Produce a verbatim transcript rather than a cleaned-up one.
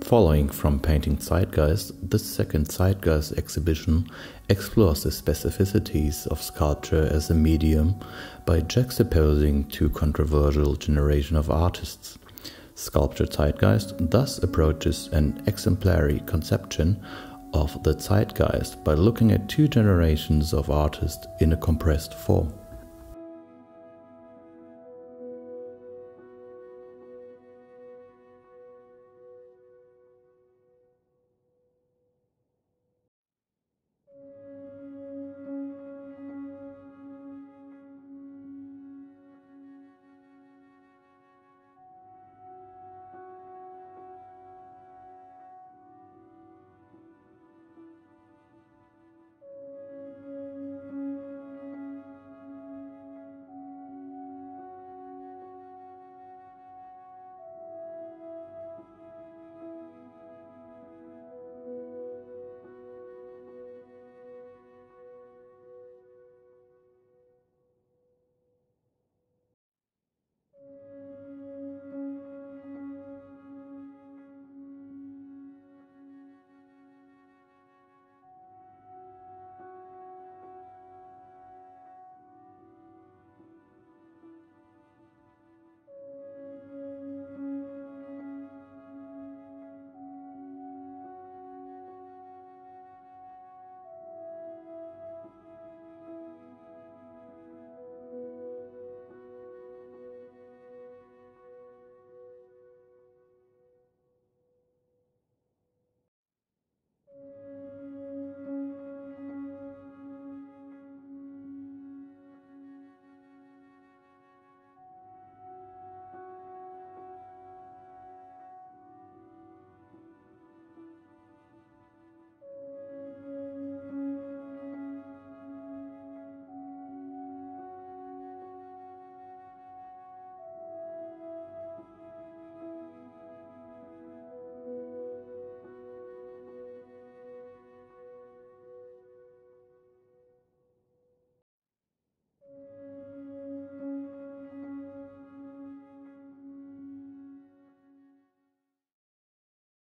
Following from Painting Zeitgeist, the second Zeitgeist exhibition explores the specificities of sculpture as a medium by juxtaposing two controversial generations of artists. Sculpture Zeitgeist thus approaches an exemplary conception of the Zeitgeist by looking at two generations of artists in a compressed form.